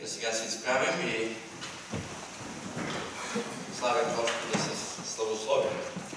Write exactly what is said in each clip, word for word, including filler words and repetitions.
сега се изправим и славим Господа с славословие.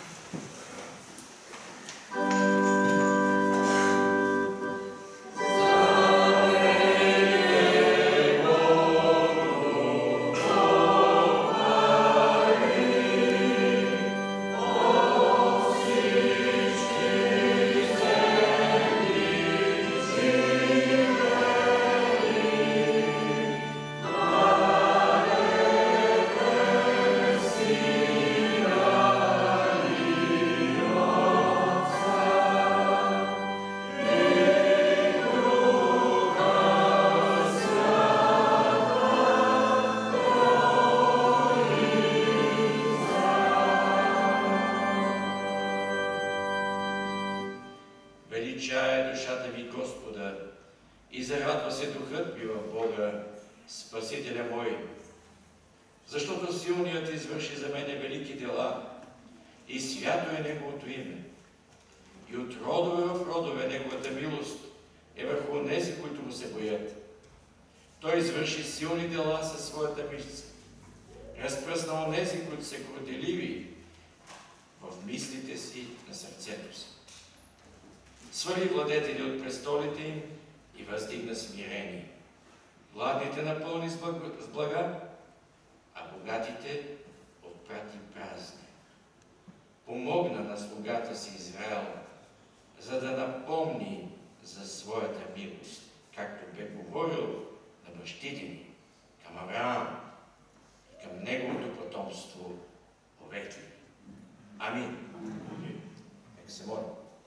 Величае душата ви Господа и зарадва се духът ми в Бога, Спасителя мой, защото силният извърши за мене велики дела и свято е Неговото име. И от родове в родове Неговата милост е върху онези, които му се боят. Той извърши силни дела със своята мишца, разпръсна онези, които са горделиви в мислите си на сърцето си. Свали владетели от престолите им и въздигна смирени. Гладните напълни с блага, а богатите отпрати празни. Помогна на слугата си Израел, за да напомни за своята милост, както бе говорил на бащите ни, към Авраам и към неговото потомство повеки. Амин. Нека се молим.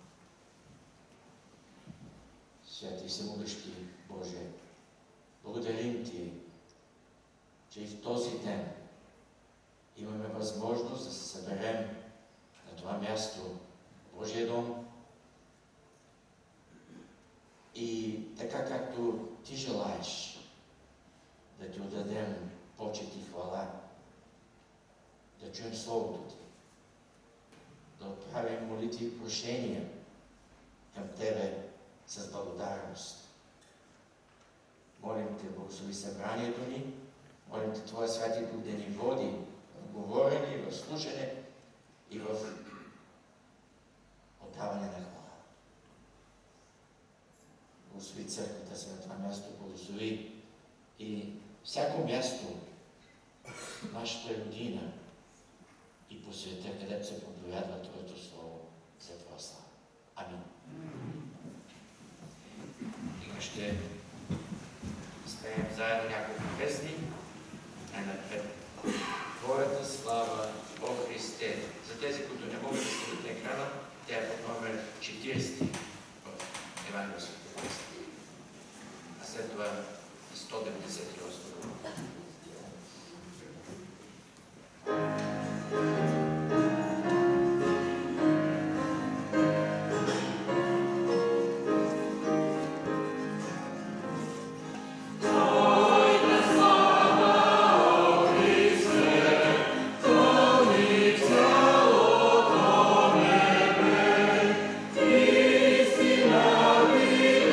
Святи и всемогъщи Боже, благодарим Ти, че и в този ден имаме възможност да се съберем на това място, Божия дом, и така както Ти желаеш да Ти отдадем почет и хвала, да чуем Словото Ти, да отправим молитви и прошения към Тебе с благодарност. Молим Те, благослови събранието ни, молим Те Твоя Святи Дух да ни води в говорене и в слушане и в отдаване на хвала. Благослови църквата си на това място, благослови и всяко място, нашата родина и по света, където се проповядва Твоето Слово за Твоя слава. Амин. Сега ще спеем заедно няколко песни. Най-напред Твоята слава, о Христе. За тези, които не могат да следят на екрана, тя е под номер четиридесет в Евангелското песни. А след това и сто деветдесет и осем. Be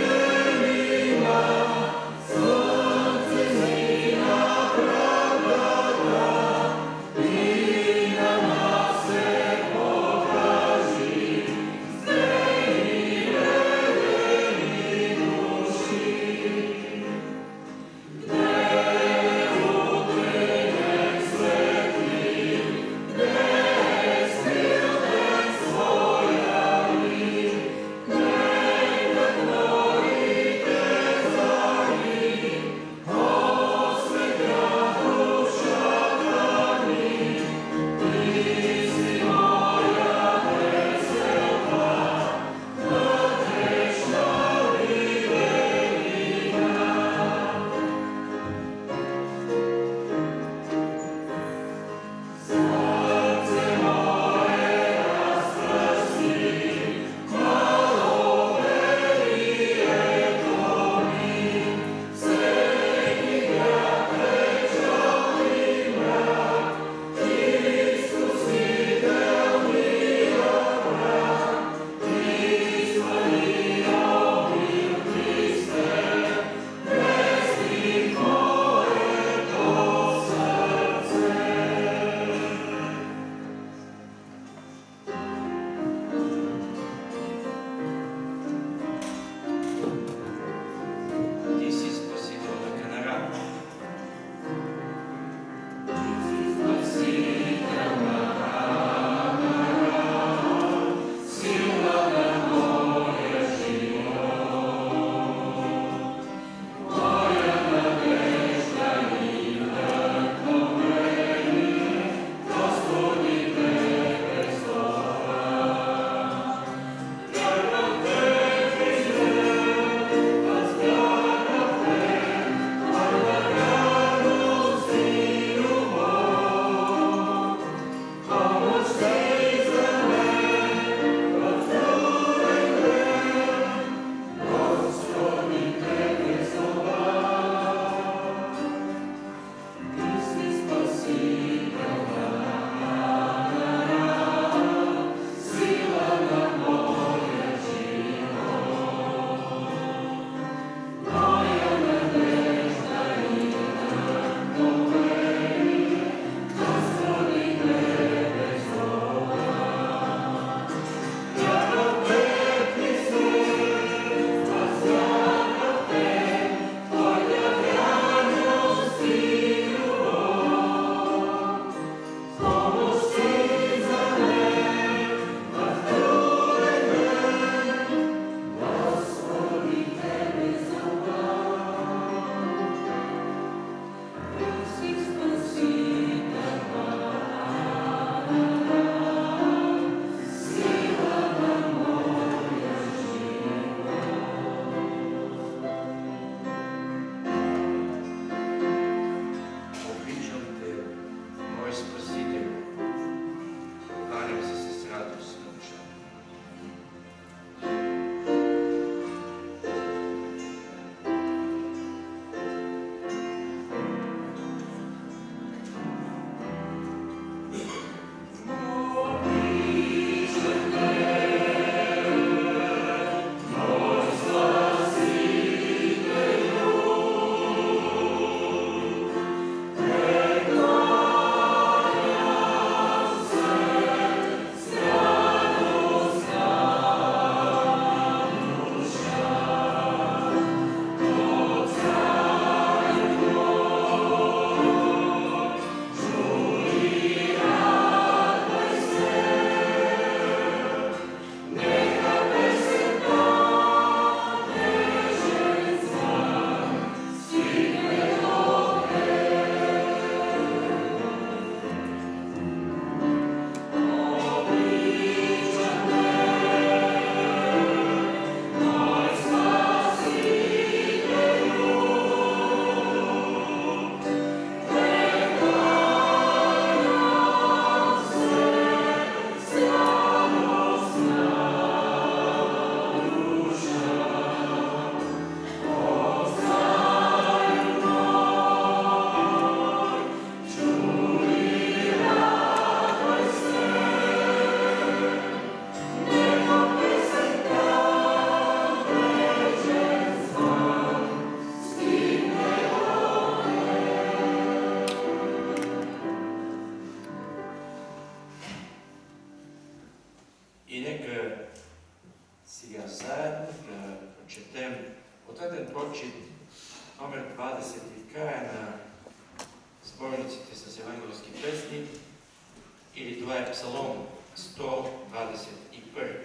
сега заедно да прочетем ответен прочит номер двадесет в края на сборниците с евангелски песни, или това е Псалом сто двадесет и първи.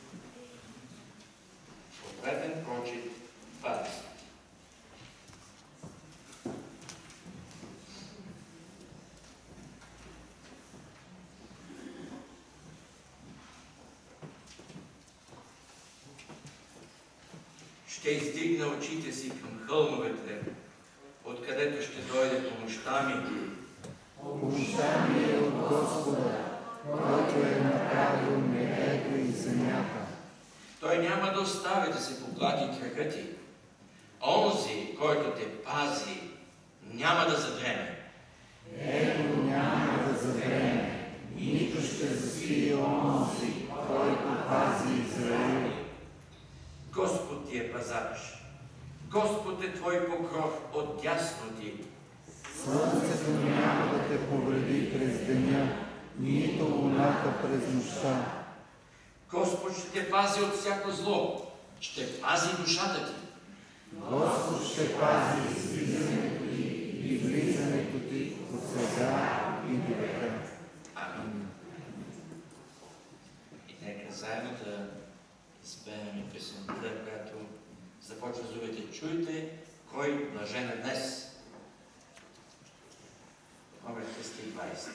Ответен прочит двадесет. Ще издигна очите си към хълмовете, откъдето ще дойде помощта ми. Помощта ми е от Господа, който е направил небето и земята. Той няма да остави да се поплати кракът ти. Онзи, който те пази, няма да задреме. Ето няма да задреме, нито ще заспие онзи, който пази Израил. Господ ти е пазач. Господ е твой покров от дясно ти. Слънцето няма да те повреди през деня, нито луната през нощта. Господ ще те пази от всяко зло. Ще пази душата ти. Господ ще пази излизането ти и влизането ти от сега и до века. Амин. И нека заедно да изпеем и песента, която започва с думите: чуйте кой блажен е днес. Номер триста и двадесет.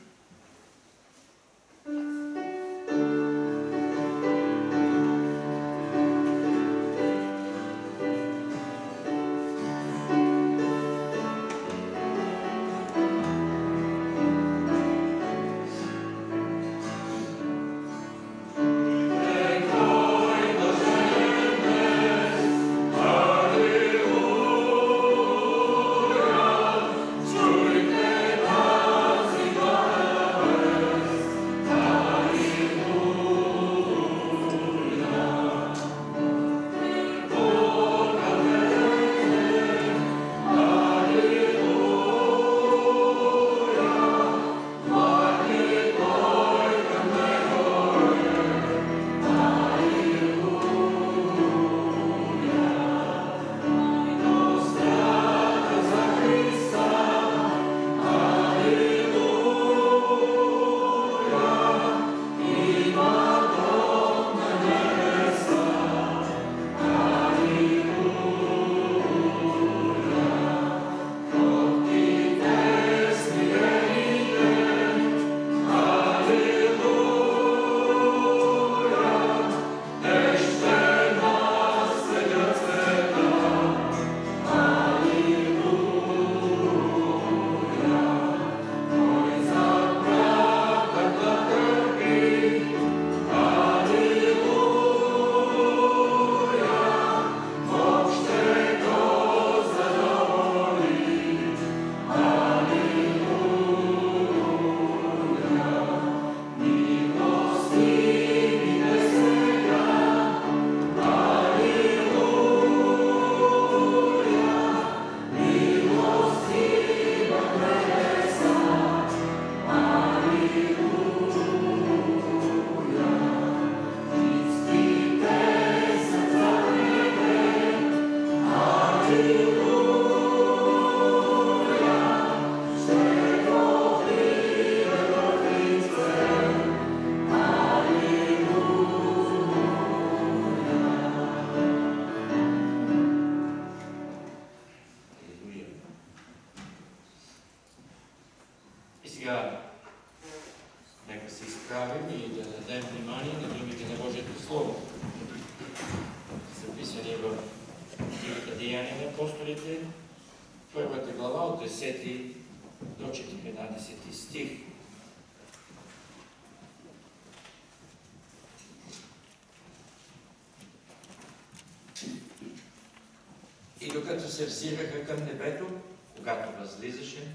И докато се взираха към небето, когато възлизаше,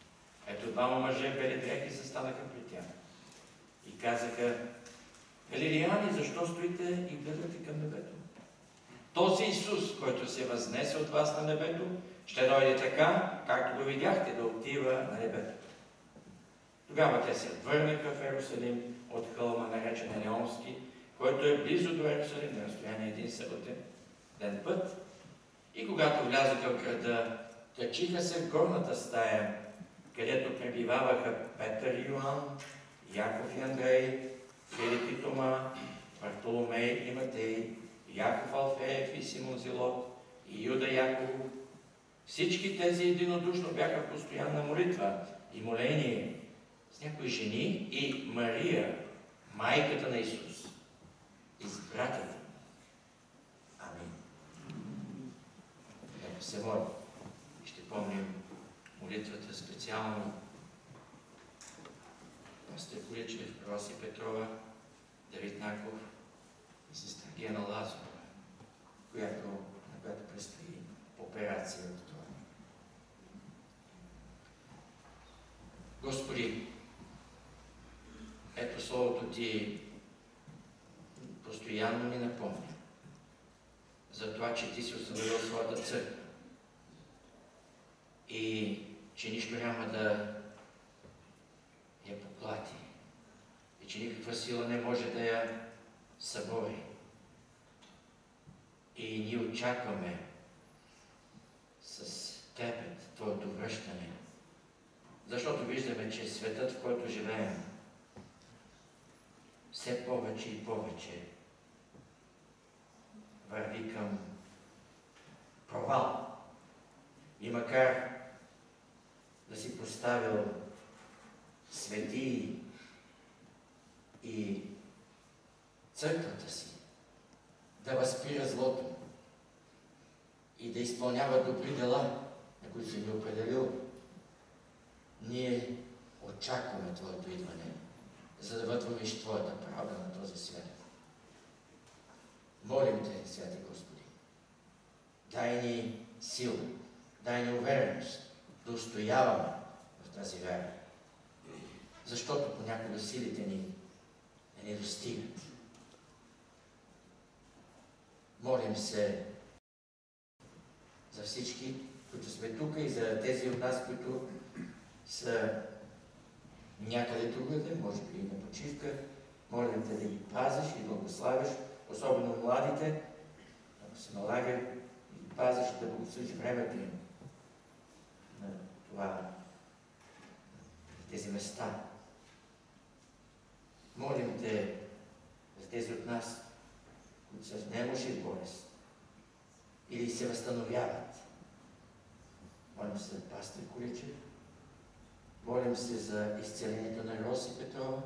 ето двама мъже бели дрехи застанаха пред тях и казаха: Галилеяни, защо стоите и гледате към небето? Този Исус, който се възнесе от вас на небето, ще дойде така, както го видяхте да отива на небето. Тогава те се върнаха в Ерусалим от хълма, наречен Елеонски, който е близо до Ерусалим, на разстояние и съботен ден път. И когато влязоха в града, качиха се в горната стая, където пребиваваха Петър и Йоан, Яков и Андрей, Филип и Тома, Бартоломей и Матей, Яков Алфеев и Симон Зелот и Юда Яковов. Всички тези единодушно бяха в постоянна молитва и моление с някои жени и Мария, майката на Исус, и с братята. Амин. Нека се молим. Ще помним молитвата специално пастор Куличев, Роси Петрова, Давид Наков и сестра Гена Лазарова, която, на която предстои операция от това. Господи, ето Словото Ти постоянно ни напомня за това, че Ти си установил своята църква и че нищо няма да я поклати и че никаква сила не може да я събори. И ние очакваме с трепет Твоето връщане, защото виждаме, че светът, в който живеем, все повече и повече върви към провал. И макар да си поставил светии и църквата си да възпира злото и да изпълнява добри дела, на които си ни определил, ние очакваме Твоето идване, за да вътвориш Твоята правда на този свят. Молим Те, Святи Господи, дай ни сила, дай ни увереност да устояваме в тази вяра, защото понякога силите ни не ни достигат. Молим се за всички, които сме тук, и за тези от нас, които са някъде другаде, може би и на почивка. Молим Те да ги пазиш и благославиш, особено младите, ако се налага, ги пазиш, да благословиш времето им на това, на тези места. Молим Те за тези от нас, които са в немощ и болест или се възстановяват. Молим се за пастор Куличев. Молим се за изцелението на Роси Петрова.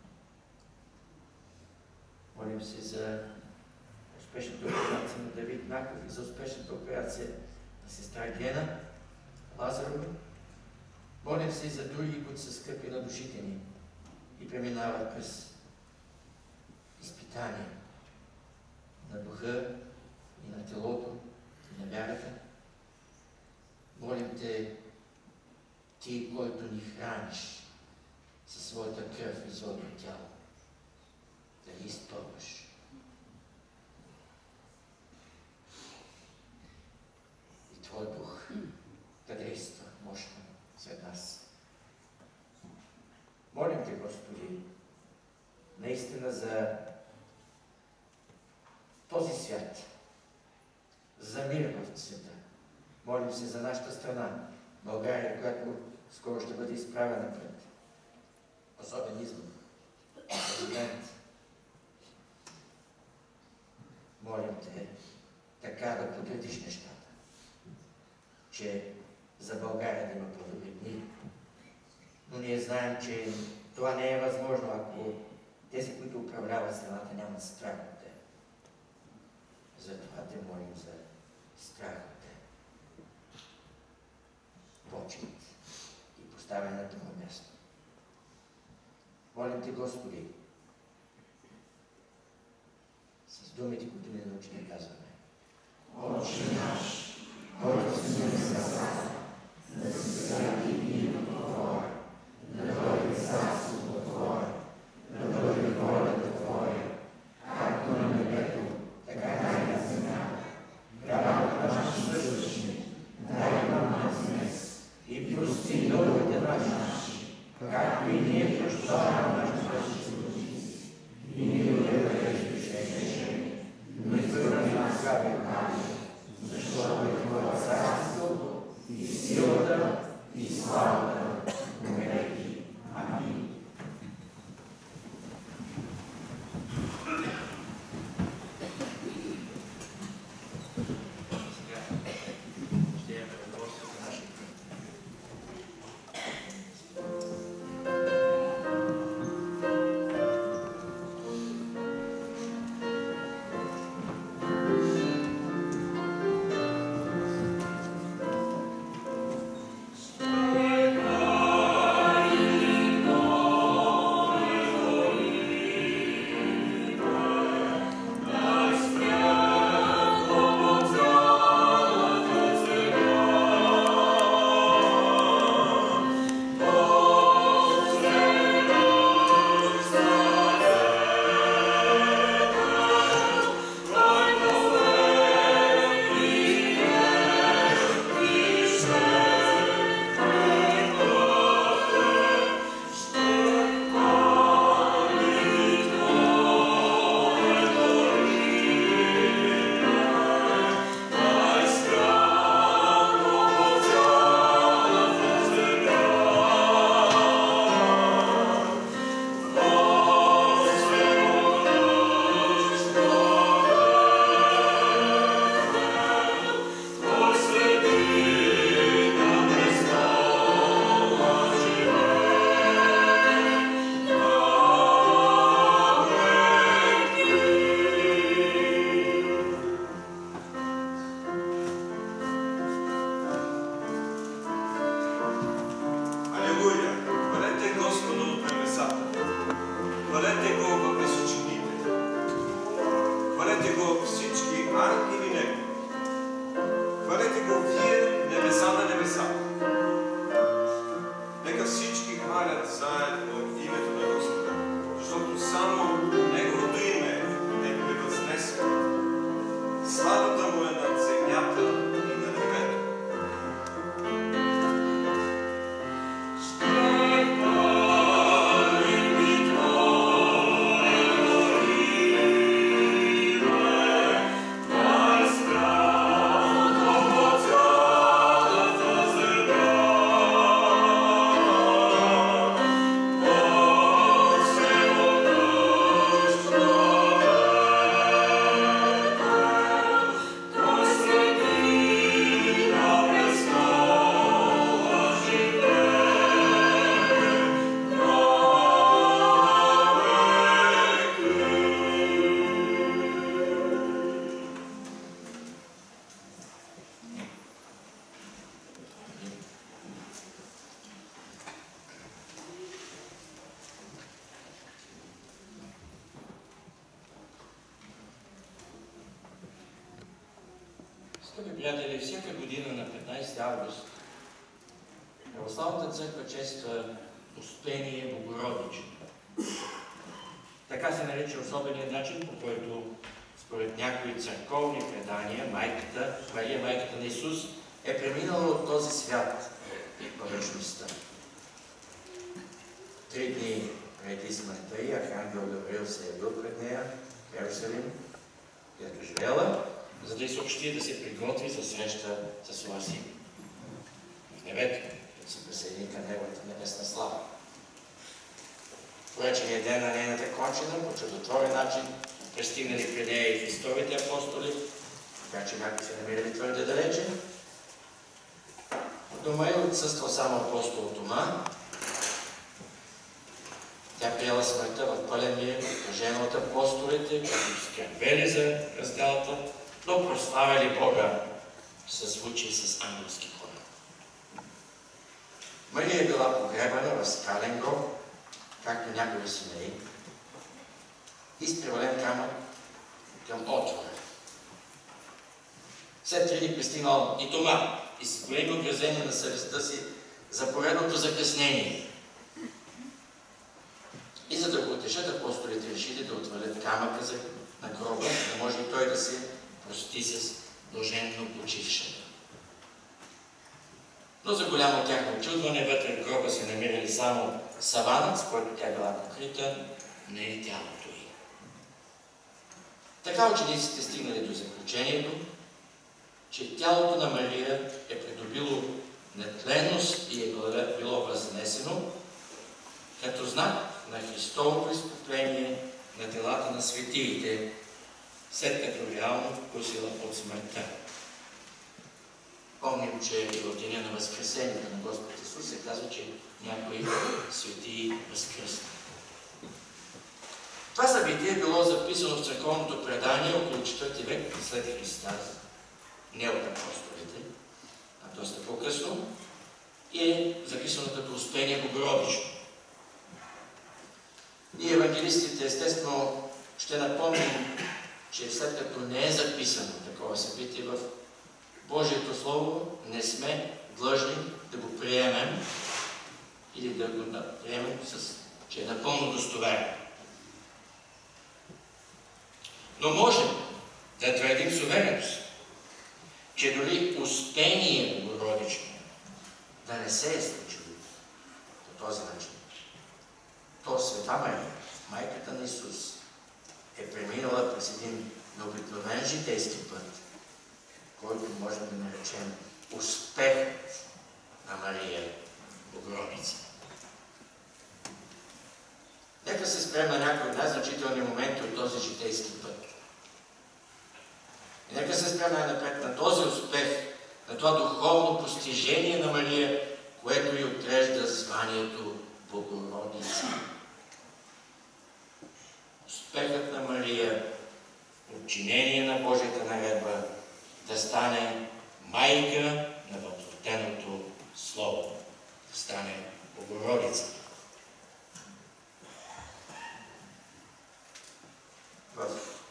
Молим се за успешната операция на Давид Наков и за успешната операция на сестра Гена Лазарова. Молим се и за други, които са скъпи на душите ни и преминават през изпитания на духа и на телото и на вярата. Молим Те, Ти, който ни храниш със своята кръв и своето тяло, да ни изпълваш. И Твой дух да действа мощно сред нас. Молим Те, Господи, наистина за този свят, за мир в света. Молим се за нашата страна, България, която скоро ще бъде изправена пред особен избор, президент. Молим Те така да подредиш нещата, че за България да има по-добри дни. Но ние знаем, че това не е възможно, ако тези, които управляват страната, нямат страх от Те. Затова Те молим за страх от Те. Почет и поставяне на това място. Молим Те, Господи, с думите, които ни научи да казваме. Отче наш, който си на небесата, да се свети името Твое, да дойде царството Твое, да дойде волята Твоя, както на небето, така и на земята. Хлябът наш насъщни, дай нам нас днес и прости дълговете наши, както и ние прощаваме на нашите длъжници. И ни не доведеш в изкушение, но избави Скъпи приятели, всяка година на петнайсети август Православната църква чества Успение Богородично. Така се нарича особеният начин, по който според някои църковни предания майката, Мария, майката на Исус, е преминала от този свят в вечността. Три дни преди смъртта й Архангел Гавриил се е бил пред нея в Йерусалим, където живеела, за да й съобщи да се приготви за среща с своя син в небето, да се присъедини към неговата небесна слава. В уречения ден на нейната кончина, по чудотворен начин, пристигнали при нея и Христовите апостоли, така че някои се намирали твърде далече. В дома й отсъства само апостол Тома. Тя приела смъртта в пълен мир, окръжена от апостолите, които скърбели за разделата, но прославяли Бога със звучи и с ангелски хора. Мария е била погребана в скален гроб, както някои синеи, и с привален камък към отвора. След три дни пристигнал и Тома, и с големи огрезения на съвестта си за поредното закъснение. И за да го утешат, апостолите решили да отвалят камъка на гроба, за да може и той да се прости с блаженно почившата. Но за голямо тяхно очудване, вътре в гроба се намирали само саванът, с който тя била покрита, не и тялото й. Така учениците стигнали до заключението, че тялото на Мария е придобило нетленност и е било възнесено като знак на Христовото изкупление на телата на светиите, след като реално вкусила от смъртта. Помним, че и в деня на Възкресението на Господ Исус се казва, че някои светии възкръсна. Това събитие е било записано в църковното предание около четвърти век след Христа, не от апостолите, а доста по-късно, и е записано като Успение Богородично. Ние, евангелистите, естествено, ще напомним, че след като не е записано такова събитие в Божието Слово, не сме длъжни да го приемем или да го приемем, с, че е напълно достоверно. Но можем да твърдим с увереност, че дори Успение Богородично да не се е случило по този начин, то Света Мария, майката на Исус, е преминала през един необикновен житейски път, който можем да наречем успехът на Мария Богородица. Нека се спрем на някои от най-значителни моменти от този житейски път. И нека се спрем най-напред на този успех, на това духовно постижение на Мария, което й отрежда званието Богородица. Успехът на Мария, подчинение на Божията наредба, да стане майка на въплътеното Слово, да стане Богородица. В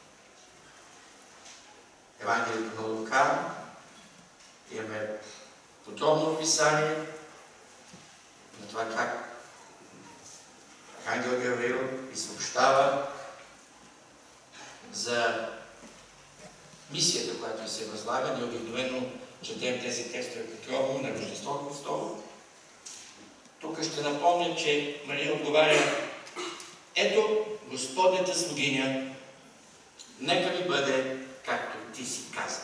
Евангелието на Лука имаме подробно описание на това как Ангел Гавриил и съобщава за мисията, която се възлага. Ние обикновено четем тези текстове подробно на Рождество Христово. Тук ще напомня, че Мария отговаря: ето Господната слугиня, нека ми бъде както ти си каза.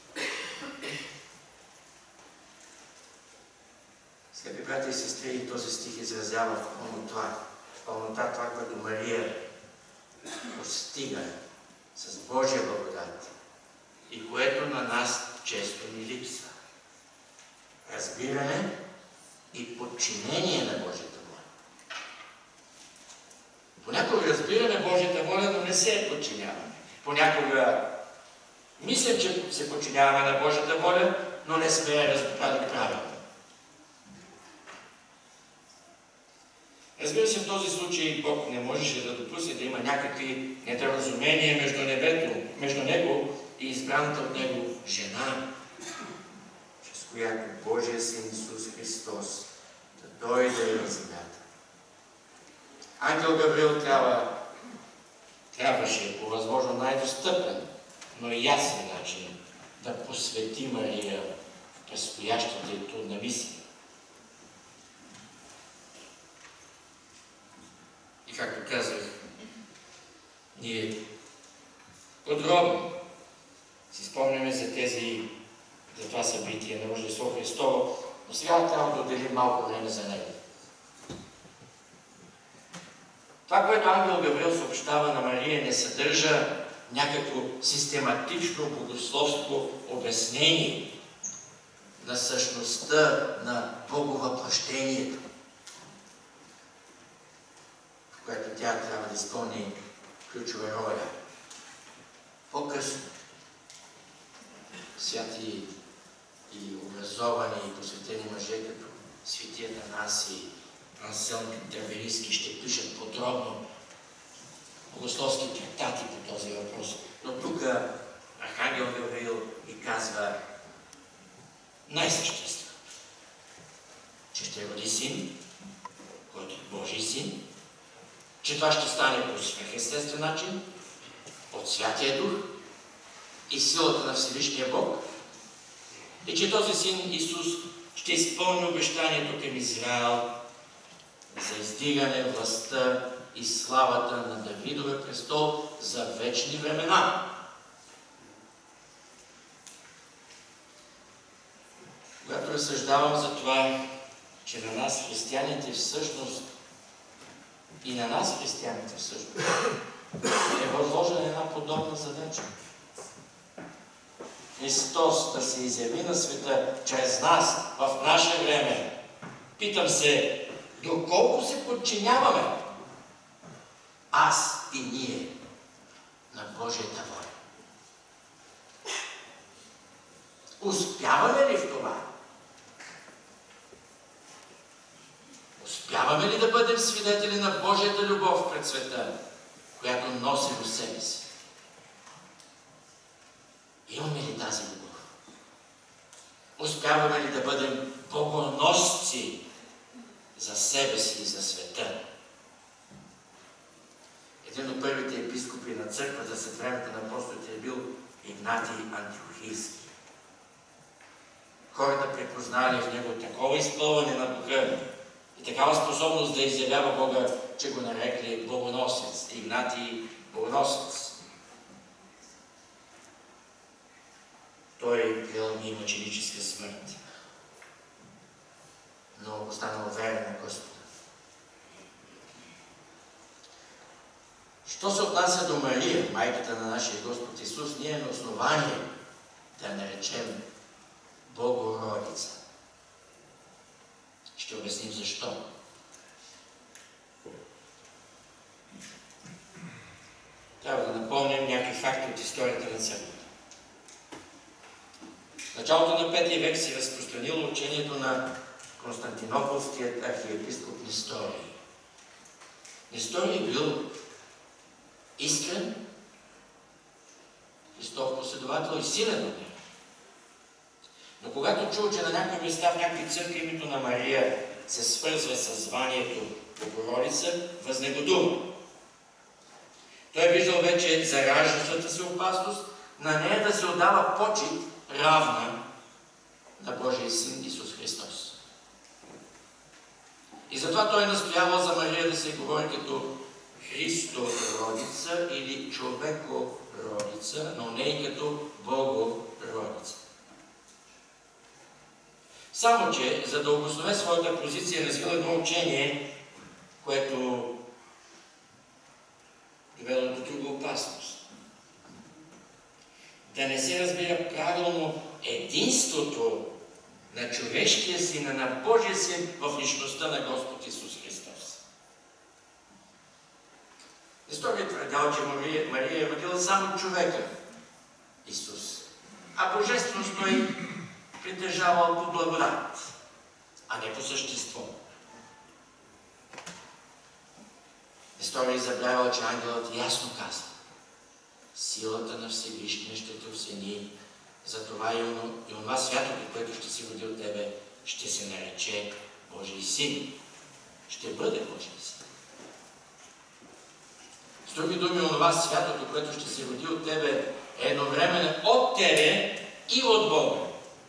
Скъпи братя и сестри, този стих изразява в пълнота, в пълнота това, което Мария постига с Божия благодат и което на нас често ни липсва. Разбиране и подчинение на Божията воля. Понякога разбираме Божията воля, но не се подчиняваме. Понякога мислим, че се подчиняваме на Божията воля, но не сме я разбрали правилно. Разбира се, в този случай Бог не можеше да допусне да има някакви недоразумения между небето, между него и избраната от него жена, чрез която Божия Син Исус Христос да дойде на земята. Ангел Гавриил трябва, трябваше по възможно най-достъпен, но и ясен начин да посвети Мария в предстоящата и трудна мисия. И както казах, ние подробно си спомняме за тези, за това събитие на Рождество Христово, но сега трябва да отделим малко време за него. Това, което ангел Гавриил съобщава на Мария, не съдържа някакво систематично богословско обяснение на същността на боговъплъщението, в което тя трябва да изпълни ключова роля. По-късно святи и образовани и посветени мъже, като светия Атанасий, Анселм Кентерберийски, ще пишат подробно богословски трактати по този въпрос. Но тук архангел Гавриил ни казва най-съществено, че ще роди син, който е Божий син, че това ще стане по свръхестествен начин, от Святия Дух и силата на Всевишния Бог, и че този син Исус ще изпълни обещанието към Израел за издигане властта и славата на Давидовия престол за вечни времена. Когато разсъждавам за това, че на нас, християните, всъщност и на нас, християните, всъщност е възложена една подобна задача. Христос да се изяви на света чрез нас в наше време. Питам се, доколко се подчиняваме аз и ние на Божията воля? Успяваме ли в това? Успяваме ли да бъдем свидетели на Божията любов пред света, която носи в себе си? Имаме ли тази любов? Успяваме ли да бъдем богоносци за себе си и за света? Един от първите епископи на църквата след времето на апостолите е бил Игнатий Антиохийски. Хората препознали в него такова изпълване на Духа и такава способност да изявява Бога, че го нарекли богоносец. Игнатий богоносец. Той приел и мъченическа смърт, но останал верен на Господа. Що се отнася до Мария, майката на нашия Господ Исус, ние на основание да наречем Богородица. Ще обясним защо. Трябва да напомним някакви факти от историята на църквата. В началото на пети век се разпространило учението на константинополският архиепископ Несторий. Несторий бил искрен, Христов последовател и силен от него. Но когато чул, че на някои места в някакви църкви името на Мария се свързва с званието Богородица, възнегодува. Той е виждал вече зараждащата се опасност на нея да се отдава почит равна на Божия Син Исус Христос. И затова той настоява за Мария да се говори като Христородица или човекородица, но не и като Богородица. Само че, за да обоснове своята позиция, е развил едно учение, което довело до друга опасност. Да не се разбира правилно единството на човешкия син, а на Божия син в личността на Господ Исус Христос. Несторий твърдял, че Мария, Мария е родила само човека Исус, а божественост той притежавал по благодат, а не по същество. Несторий забравял, че ангелът ясно казва: силата на Всевишния ще те осени, затова това и, оно, и онова святото, което ще се роди от тебе, ще се нарече Божий син. Ще бъде Божий син. С други думи, онова святото, което ще се роди от тебе, е едновременно от тебе и от Бога.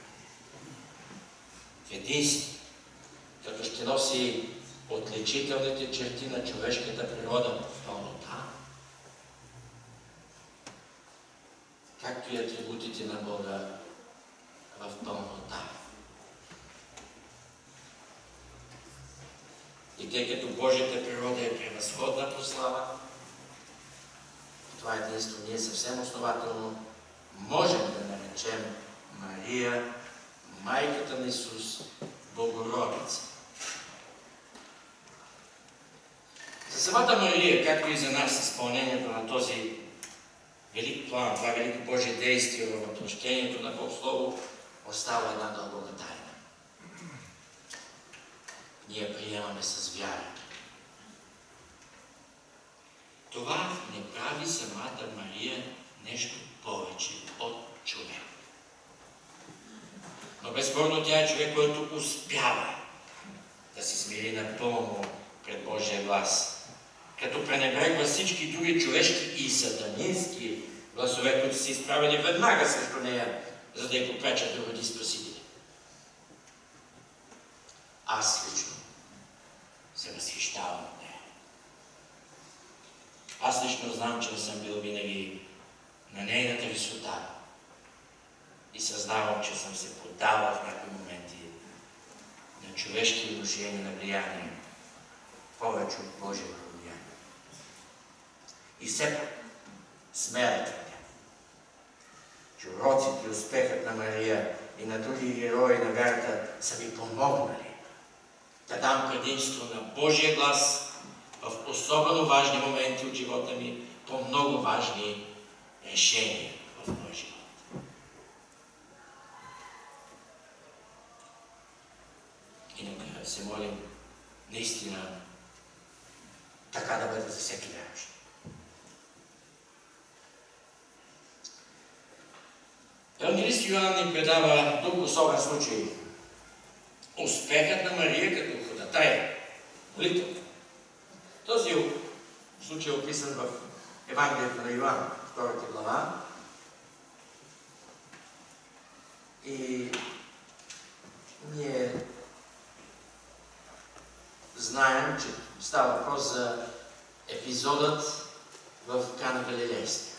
В единство, като ще носи отличителните черти на човешката природа в пълнота, както и атрибутите на Бога в пълнота. И тъй като Божията природа е превъзходна по слава, това единство ние съвсем основателно можем да наречем Мария, майката на Исус, Богородица. За самата Мария, както и за нас, изпълнението на този велик план, това велико Божие действие във въплъщението на Бог Слово, остава една дълбока тайна. Ние приемаме с вяра. Това не прави самата Мария нещо повече от човек. Но безспорно тя е човек, който успява да се смири напълно пред Божия глас, като пренебрегва всички други човешки и сатанински гласове, които са изправени веднага срещу нея, за да й попречат да роди Спасителя. Аз лично се възхищавам от нея. Аз лично знам, че не съм бил винаги на нейната висота и съзнавам, че съм се поддавал в някои моменти на човешки внушения на влияние, повече от Божието влияние. И все пак смея да твърдя, че уроците и успехът на Мария и на други герои на вярата са ми помогнали да дам предимство на Божия глас в особено важни моменти от живота ми, по много важни решения в моя живот. И нека се молим наистина така да бъде за всеки вярващ. Евангелист Йоан ни предава друг особен случай. Успехът на Мария като ходатай, молител. Този случай е описан в Евангелието на Йоан, втората глава. И ние знаем, че става въпрос за епизодът в Кана Галилейска.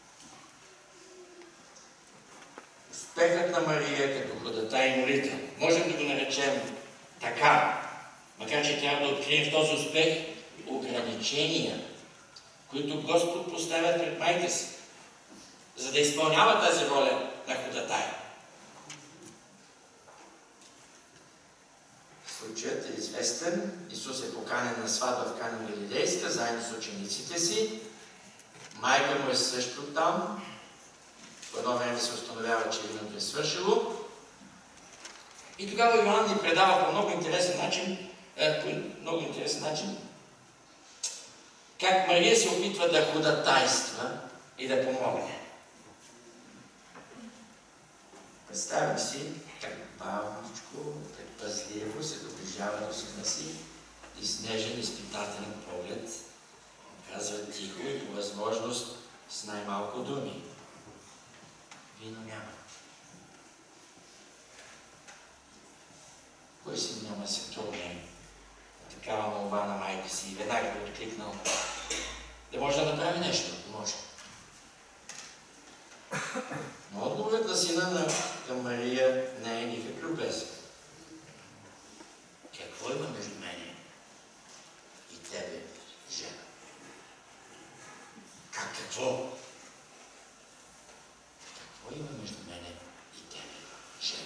Успехът на Мария като ходатай и молител. Можем да го наречем така, макар че трябва да открием в този успех ограничения, които Господ поставя пред майка си, за да изпълнява тази роля на ходатай. Случаят е известен. Исус е поканен на сватба в Кана Галилейска, заедно с учениците си. Майка му е също там. По едно време се установява, че виното е свършило. И тогава Йоан ни предава по много интересен начин, е, по много интересен начин, как Мария се опитва да ходатайства и да помогне. Представям си как бавничко, предпазливо се доближава до сина си и с нежен изпитателен поглед казва тихо и по възможност с най-малко думи. Вино няма. Кой си няма се трудне такава молба на майка си и веднага да откликнал да може да направи нещо? Може. Но отговорът на сина на към Мария не е никак любезен. Какво има между мене и тебе, жена? Как какво? Какво има между мене и тебе, жена?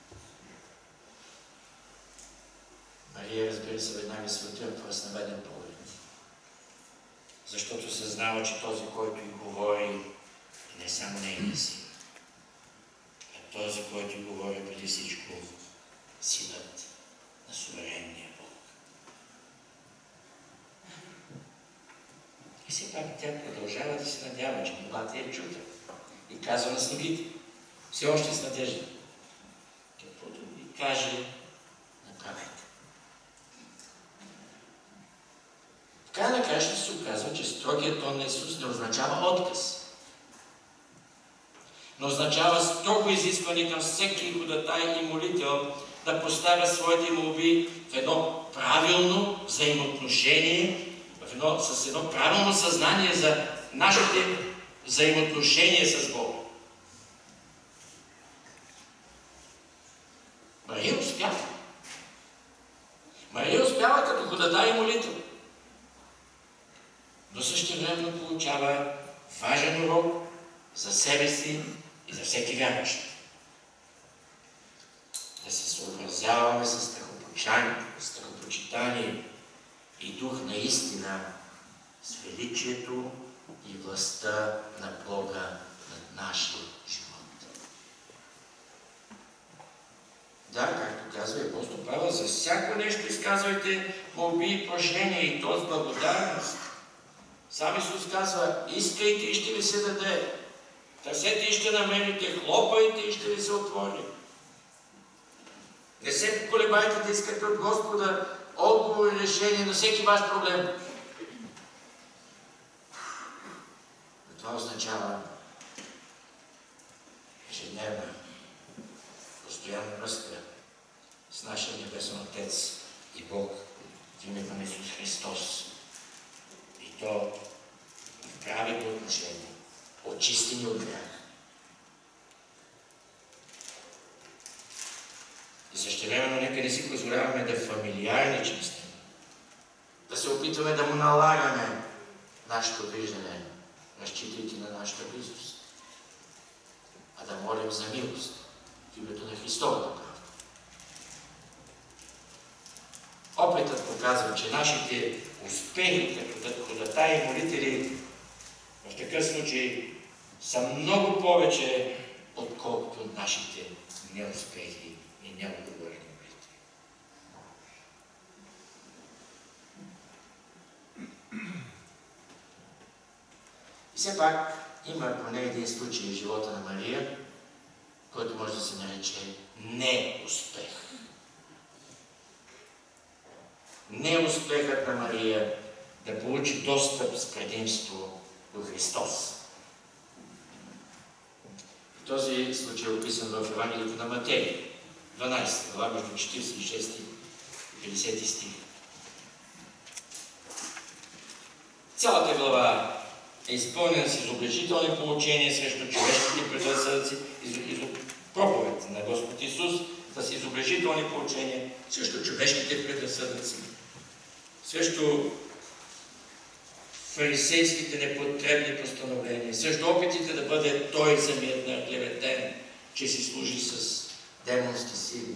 Мария, разбира се, веднага се отърпва с наведен поглед. Защото съзнава, че този, който й говори, не само нейния син, а този, който й говори преди всичко, синът на суверенния Бог. И все пак тя продължава да се надява, че молбата е чута. И казва на слугите: все още с надежда. Каквото ви каже, направете. В края на кращата се оказва, че строгият тон на Исус не означава отказ, но означава строго изискване към всеки ходатай и молител да поставя своите молби в едно правилно взаимоотношение, в едно, с едно правилно съзнание за нашите взаимоотношения с Бога. Мария успява. Мария успява като ходатай и молител. Но същевременно получава важен урок за себе си и за всеки вярващ. Да се съобразяваме с страхопочитание и дух на истина с величието и властта на Бога над нашия живот. Да, както казва апостол Павел, за всяко нещо изказвайте молби и прошения, и то с благодарност. Сам Исус казва: искайте и ще ви се даде. Търсете и ще намерите, хлопайте и ще ви се отвори. Не се поколебайте да искате от Господа отговор и решение на всеки ваш проблем. Но това означава ежедневна, постоянна връзка с нашия Небесен Отец и Бог в името на Исус Христос. И то в правилно отношение, очистени от грях. И същевременно нека не си позволяваме да фамилиарничим с него, да се опитваме да му налагаме нашето виждане, разчитайки на нашата близост, а да молим за милост в името на Христовата правда. Опитът показва, че нашите успехи като ходатаи и молители в такъв случай са много повече, отколкото нашите неуспехи и неотговорни молитви. И все пак има поне един случай в живота на Мария, който може да се нарече неуспех. Неуспехът на Мария да получи достъп с предимство до Христос. Този случай е описан в Евангелието на Матей, дванадесета глава, между четиридесет и шести и петдесети стих. Цялата глава е изпълнена с изобличителни поучения срещу човешките предразсъдъци, проповед на Господ Исус с изобличителни поучения срещу човешките предразсъдъци, срещу фарисейските непотребни постановления, срещу опитите да бъде той самият наклеветен, че си служи с демонски сили.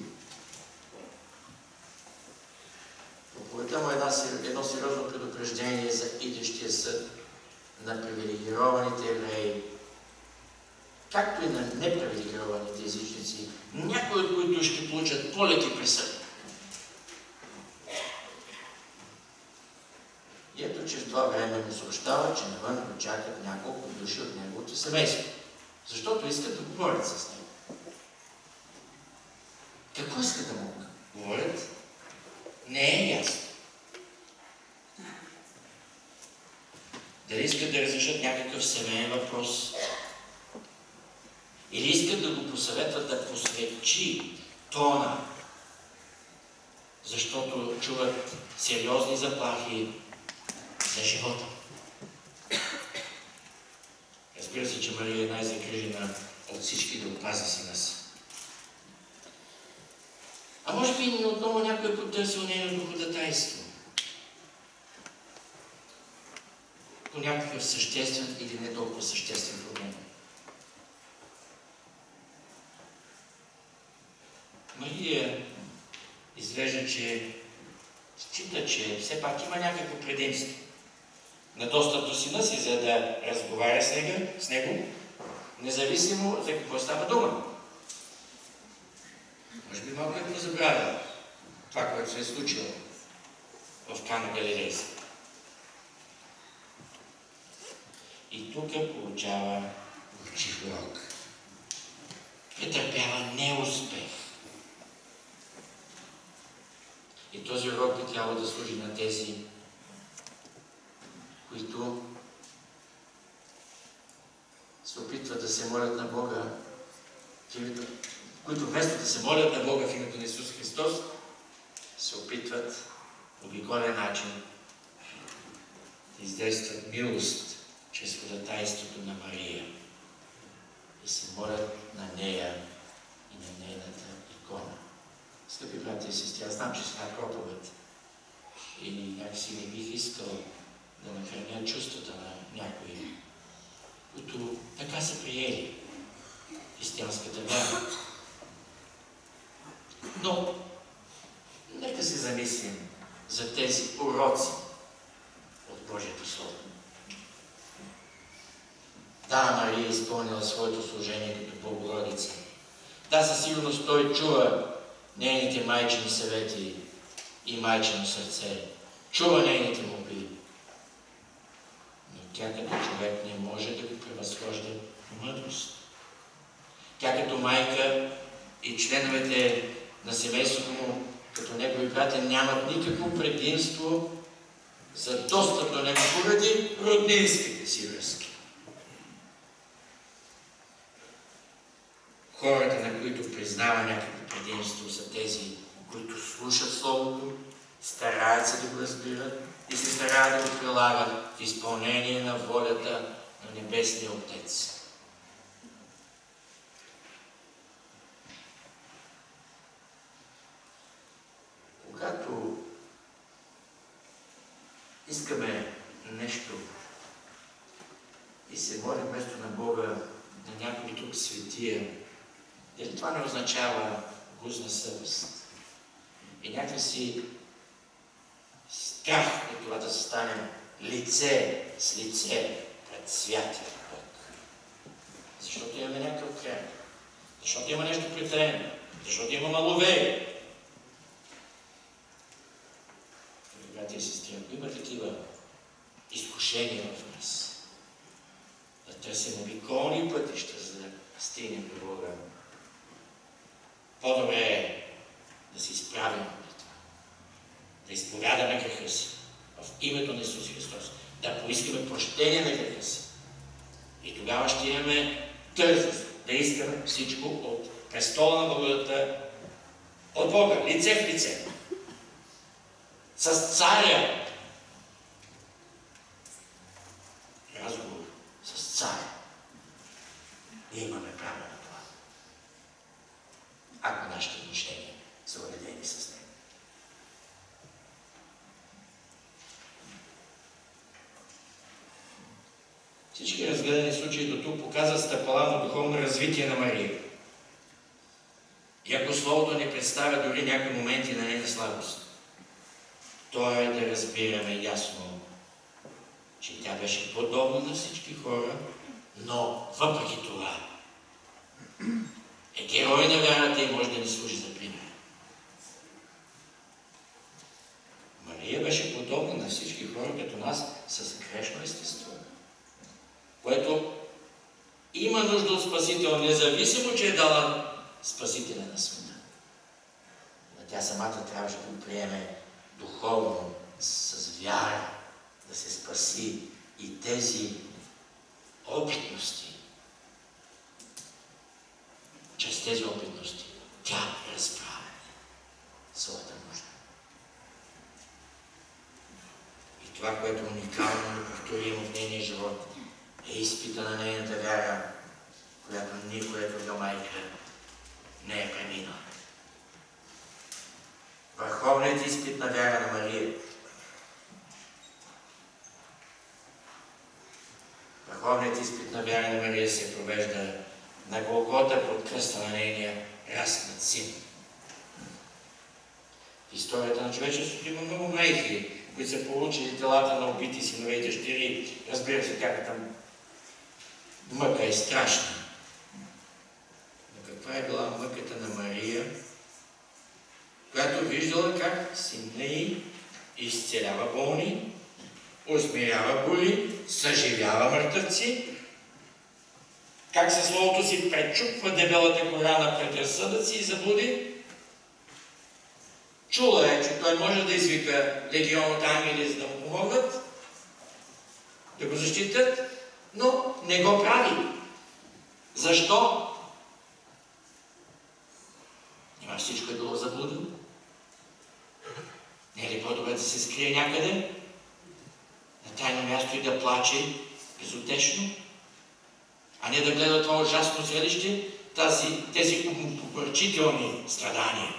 Проповедта му е едно сериозно предупреждение за идещия съд на привилегированите евреи, както и на непривилегированите езичници, някои от които ще получат по-леки присъди. И ето, че в това време му съобщава, че навън го чакат няколко души от неговото семейство, защото искат да говорят с него. Какво искат да му говорят? Не е ясно. Дали искат да разрешат някакъв семейен въпрос, или искат да го посъветват да посвечи тона, защото чуват сериозни заплахи за живота. Разбира се, че Мария е най-загрижена от всички да опази сина си. А може би отново някой е потърсил нейното ходатайство по някакъв съществен или не толкова съществен проблем. Мария изглежда, че счита, че все пак има някакво предимство на достъп до сина си, за да разговаря с него, с него, независимо за какво става дума. Може би малко е забравя това, което се е случило в Кана Галилейска. И тук получава горчив урок. претърпява неуспех. И този урок би трябвало да служи на тези, които се опитват да се молят на Бога, които вместо да се молят на Бога в името на Исус Христос, се опитват по обиколен начин да издействат милост чрез ходатайството на Мария. И се молят на нея и на нейната икона. Скъпи брати и сестри, аз знам, че сега проповед и някакси не бих искал да накърня чувствата на някои, които така са приели християнската вяра. Но нека се замислим за тези уроци от Божието Слово. Да, Мария е изпълнила своето служение като Богородица. Да, със сигурност той чува нейните майчини съвети и майчино сърце. Чува нейните молби. Но тя като човек не може да го превъзхожда в мъдрост. Тя като майка и членовете на семейството му, като негови братя, нямат никакво предимство за достъп до него поради роднинските си връзки. Хората, на които признава някакво предимство, са тези, които слушат Словото, стараят се да го разбират и се стараят да го прилагат в изпълнение на волята на Небесния Отец. Когато искаме нещо и се молим вместо на Бога на някой друг светия, дали това не означава гузна съвест? И някакси страх от това да станем лице с лице пред святия Бог. Защото имаме някакъв край. Защото има нещо притаено. Защото има маловерие. Брати и сестри, ако има такива изкушения в нас, да търсим обиколни пътища, за да стигнем до Бога, по-добре е да се изправим от това, да изповядаме греха си в името на Исус Христос, да поискаме прощение на греха си. И тогава ще имаме търсост да искаме всичко от престола на благодата, от Бога, лице в лице. С царя. Разговор с царя. Ние имаме право на това. Ако нашите отношения са уредени с него. Всички разгледани случаи до тук показват стъпала на духовно развитие на Мария. И ако Словото не представя дори някои моменти на нейна слабост, то е да разбираме ясно, че тя беше подобна на всички хора, но въпреки това е герой на вярата и може да ни служи за пример. Мария беше подобна на всички хора като нас с грешно естество, което има нужда от Спасител, независимо, че е дала Спасителя на света. Но тя самата трябваше да го приеме духовно, с вяра, да се спаси и тези опитности. Чрез тези опитности тя разправя своята нужда. И това, което е уникално и повторимо в нейния живот, е изпита на нейната вяра, която никоя друга майка не е преминала. Върховният изпит на вяра на Мария. Върховният изпит на вяра на Мария се провежда на Голгота под кръста на нейния разпнат син. В историята на човечеството има много майки, които са получили телата на убити синове и дъщери. Разбира се, тяхната мъка е страшна. Но каква е била мъката на Мария, която виждала как синът ѝ изцелява болни, усмирява боли, съживява мъртъвци как със словото си пречупва дебелата кора на предразсъдъци и заблуди. Чула е, че той може да извика легион от ангели, за да му помогнат, да го защитят, но не го прави. Защо? Нима всичко е било заблудено? Не е ли по-добре да се скрие някъде, на тайно място и да плаче безутешно, а не да гледа това ужасно зрелище, тази, тези умопомрачителни страдания?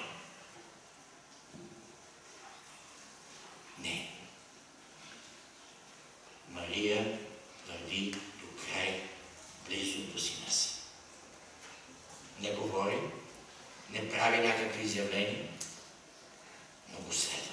Не. Мария върви до край, близо до сина си. Не говори, не прави някакви изявления, но го следва.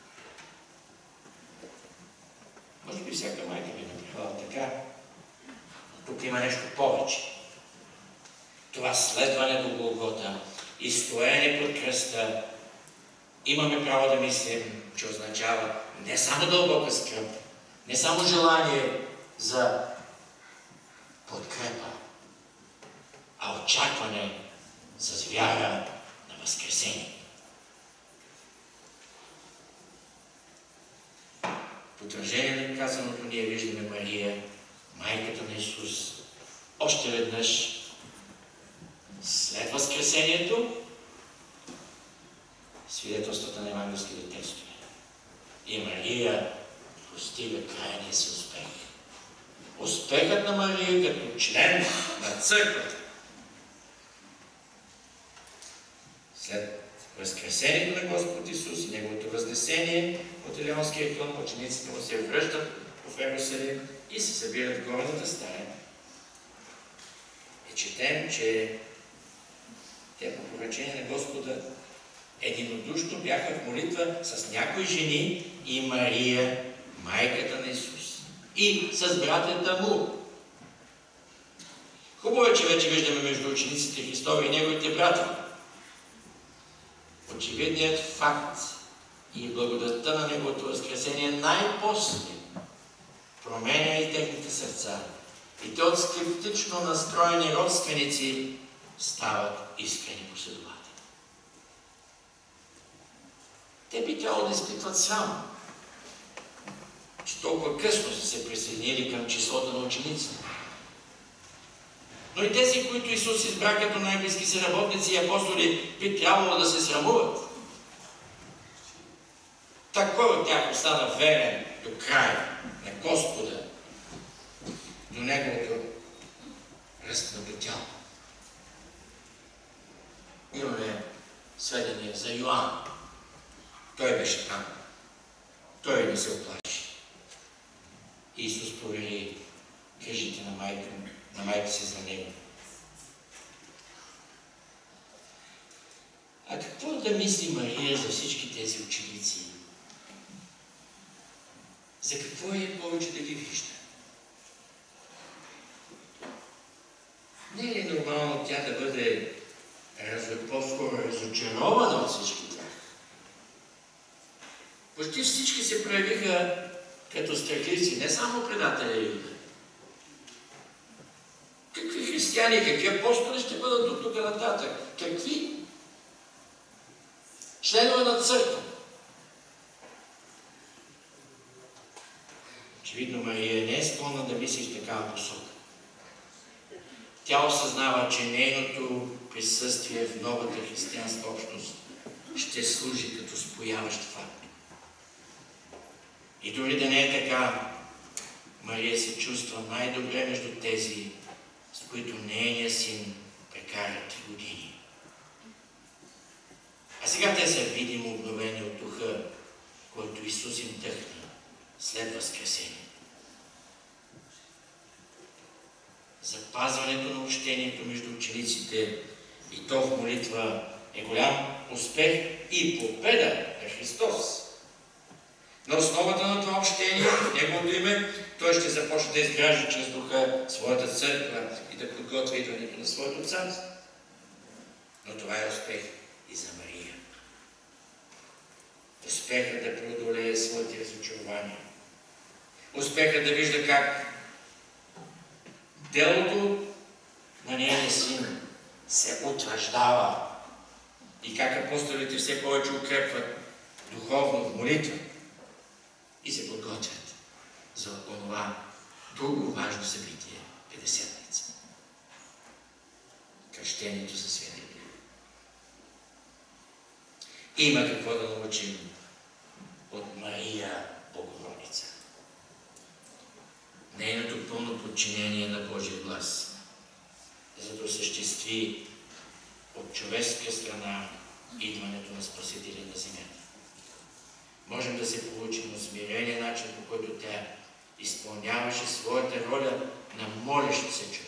Може би всяка майка би направила така, но тук има нещо повече. Това следване до Голгота и стоене под кръста, имаме право да мислим, че означава не само дълбока скръб, не само желание за подкрепа, а очакване с вяра на възкресение. В потвърждение на казаното ние виждаме Мария, майката на Исус, още веднъж след възкресението, свидетелствата на евангелските текстове. И Мария постига крайния си успех. Успехът на Мария като член на църквата. След възкресението на Господ Исус и Неговото възнесение от Елеонския хълм, учениците му се връщат в Иерусалим и се събират в горната стая. И четем, че те по поръчение на Господа единодушно бяха в молитва с някои жени и Мария, майката на Исус, и с братята му. Хубаво е, че вече виждаме между учениците Христови и неговите брата очевидният факт и благодатта на Неговото възкресение най-после променя и техните сърца. И те от скептично настроени родственици стават искрени последователи. Те би трябвало да изпитват срам, че толкова късно са се присъединили към числото на учениците. Но и тези, които Исус избра като най-близки си работници и апостоли, би трябвало да се срамуват. Так кой от тях остана верен до края на Господа, до Неговото ръстното тяло? Имаме сведения за Йоан. Той беше там. Той не се оплаши. Исус повери грижите на майка, на майка си за него. А какво да мисли Мария за всички тези ученици? За какво е повече да ги вижда? Не е ли нормално тя да бъде по-скоро разочарована от всички тях? Почти всички се проявиха като страхливци, не само предателя Юда. Какви християни, какви апостоли ще бъдат от тук нататък? Какви? Членове на църква. Очевидно Мария не е склонна да мисли в такава посока. Тя осъзнава, че нейното присъствие в новата християнска общност ще служи като спояващ факт. И дори да не е така, Мария се чувства най-добре между тези, с които нейният син прекара три години. А сега те са видимо обновени от духа, който Исус им дъхна след възкресение. Запазването на общението между учениците и то в молитва е голям успех и победа на Христос. На основата на това общение, в Неговото име, Той ще започне да изгражда чрез духа своята църква и да подготвя идването на своето царство. Но това е успех и за Мария. Успехът да преодолее своите разочарования. Успехът да вижда как делото на нейния син се утвърждава и как апостолите все повече укрепват духовно в молитва и се подготвят за онова друго важно събитие – Петдесетница. Кръщението за Святия Дух. Има какво да научим от Мария Богородица. Нейното пълно подчинение на Божия глас, за да осъществи от човешка страна идването на Спасителя на земята. Можем да се получим от смирения начин, по който тя изпълняваше своята роля на молещ се човек.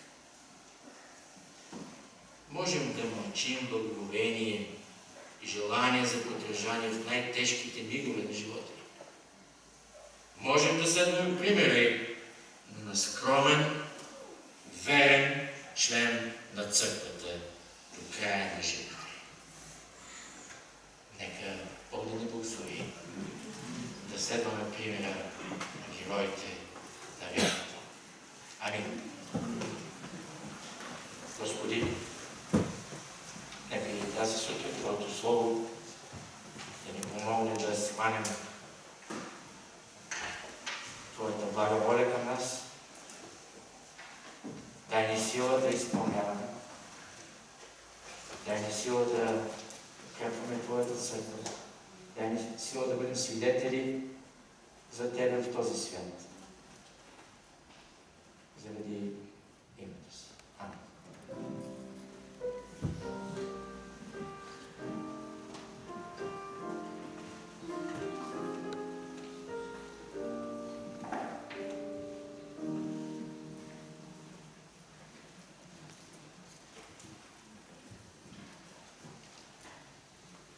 Можем да мълчим благоговение и желание за поддържание в най-тежките мигове на живота. Можем да следваме примери на скромен, верен член на църквата до края на живота. Нека Бог да ни благослови да следваме примера на героите на вярата. Амин. Господи, нека и тази сутрин Твоето Слово да ни помогне да схванем Твоята блага воля към нас. Дай ни сила да изпълняваме. Дай ни сила да укрепваме Твоята църква. Дай ни сила да бъдем свидетели за Тебе в този свят. Заради името си. Амин.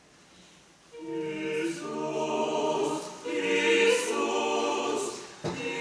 Jesus, Jesus,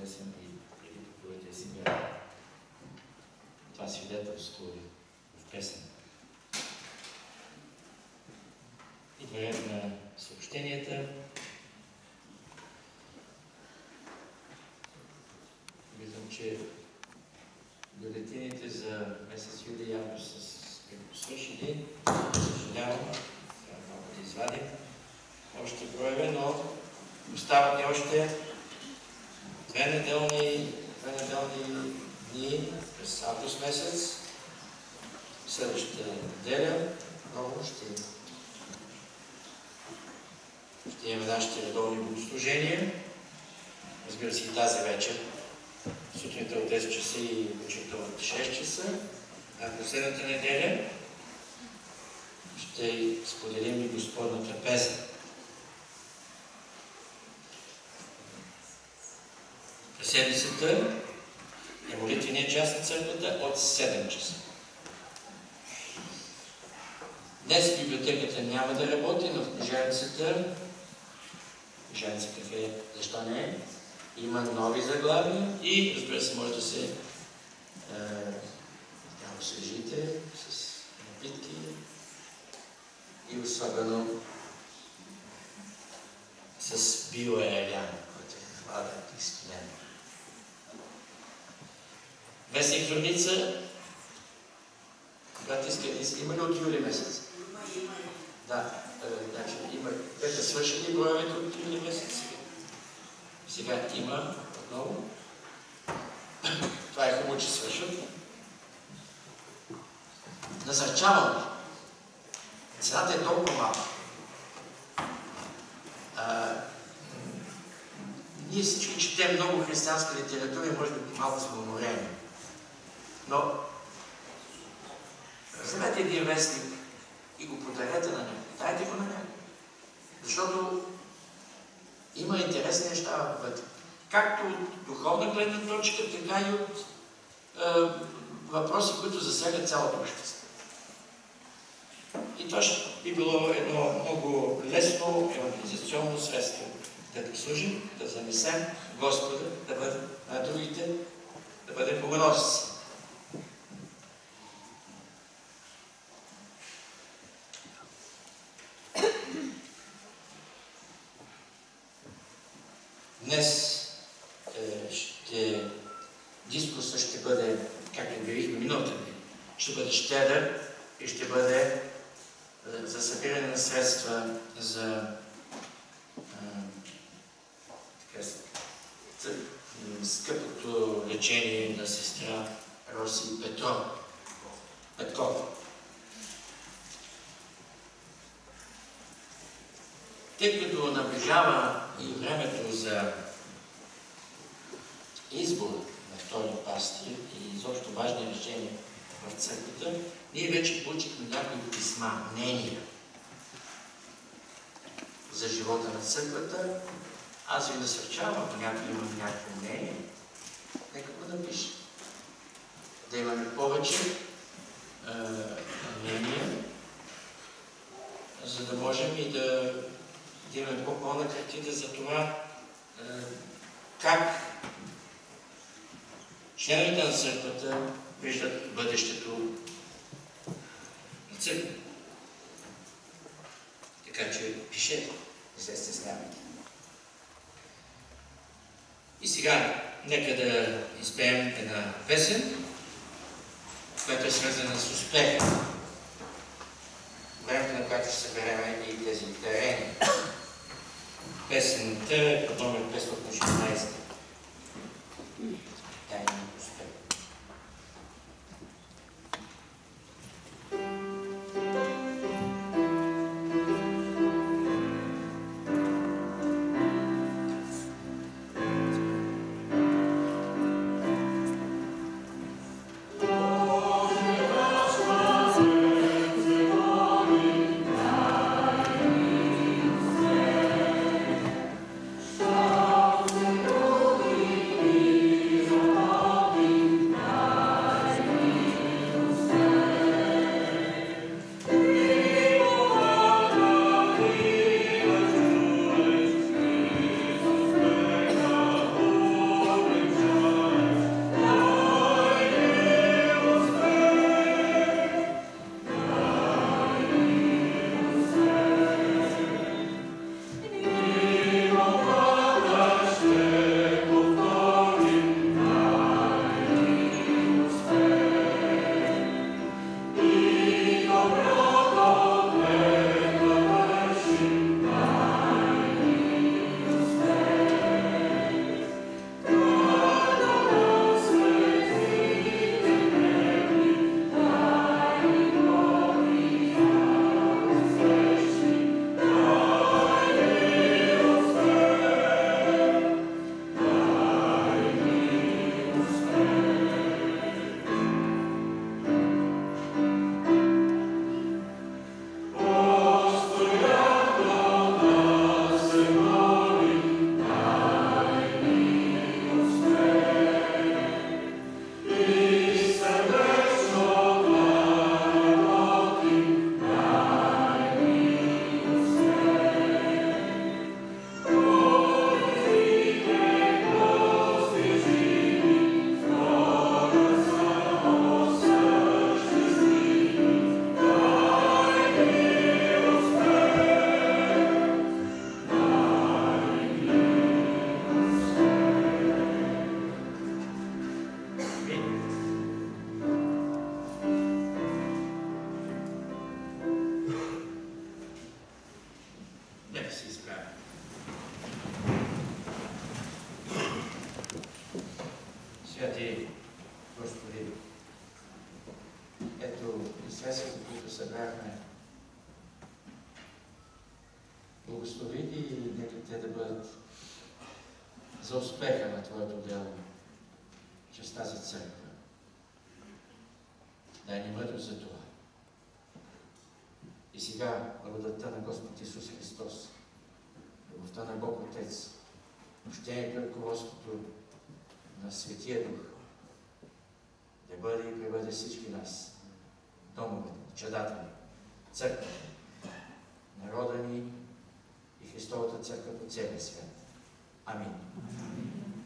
песен и преди поповете си бяха. Това свидетелство в песен. Идва ред на съобщенията. Виждам, че бюлетините за месец юли явно са свършили. Съжалявам, трябва малко да извадим още броеве, но остават ни още две неделни, две неделни дни през август месец. Следващата неделя много ще, ще имаме нашите редовни богослужения. Разбира се и тази вечер. Сутринта от десет часа и вечерта от шест часа. А последната неделя ще споделим и Господна трапеза. През седмицата е молитвения час на църквата от седем часа. Днес библиотеката няма да работи, но в книжарницата, книжарница кафе, защо не е, има нови заглавия и, разбира се, може да се е, освежите с напитки и особено с биоелян, който е хладен и студен. Вестник Зорница, когато иска да иска, има ли от юли месец? Има, има. Да, е, значи има. Бяха свършили броевете от юли месец. Сега има отново. Това е хубаво, че свършат. Насърчавам. Цената е толкова малка. А, ние всички четем много християнска литература и може би малко сме уморени. Но вземете един вестник и го подарете на някой. Дайте го на някой. Защото има интересни неща вътре. Както от духовна гледна точка, така и от е, въпроси, които засягат цялото общество. И това ще би било едно много лесно евангелизационно средство. Да послужим, да занесем Господа, да бъдем на другите, да бъдем богоносци. Днес е, ще, дискусът ще бъде, както обявихме миналата дни, ще бъде щедър и ще бъде е, за събиране на средства за, е, така, за скъпото лечение на сестра Роси Петров. Петков. Тъй като наближава и времето за избор на втори пастир и изобщо важни решения в църквата, ние вече получихме някои писма, мнения за живота на църквата. Аз ви насърчавам, ако някой има някакво мнение, нека го напише. Да имаме повече е, мнения, за да можем и да да имаме по-пълна картина за това е, как членовете на църквата виждат бъдещето на църквата. Така че пишете, не се стеснявайте. И сега нека да изпеем една песен, която е свързана с успеха. Времето, на която ще съберем и тези терени. Песента е под номер петстотин и шестнадесет. Дай ми успех. Oh благослови и нека те да бъдат за успеха на Твоето дело чрез тази църква. Дай ни мъдрост за това. И сега благодатта на Господ Исус Христос, любовта на Бог Отец, общението и ръководството на Светия Дух да бъде и пребъде всички нас, домовете, чадата ни, църквата, народа ни и Христовата църква по целия свят. Амин.